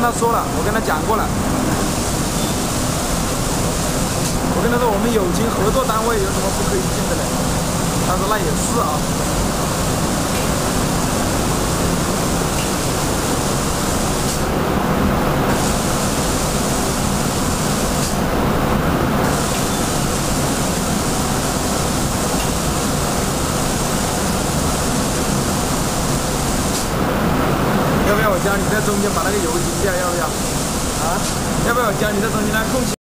他说了，我跟他讲过了，我跟他说我们友情合作单位有什么不可以进的嘞？他说那也是啊。要不要我教你在中间把那个油停掉？要不要？啊？要不要我教你在中间那空气？